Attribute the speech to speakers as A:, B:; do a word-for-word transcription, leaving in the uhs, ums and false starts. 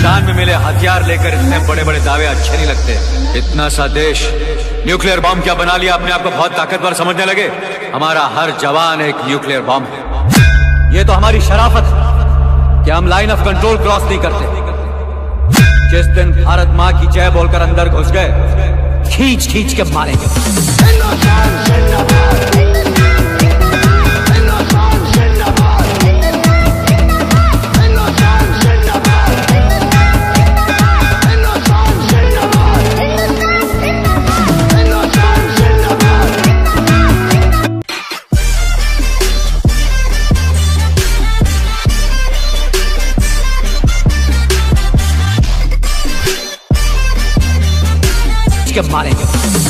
A: मैदान में मिले हथियार लेकर इतने बड़े बड़े दावे अच्छे नहीं लगते। इतना सा देश न्यूक्लियर बॉम्ब क्या बना लिया, अपने आप को बहुत ताकतवर समझने लगे। हमारा हर जवान एक न्यूक्लियर बॉम्ब है। ये तो हमारी शराफत है कि हम लाइन ऑफ कंट्रोल क्रॉस नहीं करते। जिस दिन भारत माँ की जय बोलकर अंदर घुस गए, खींच खींच के मारेंगे। के मारेंगे।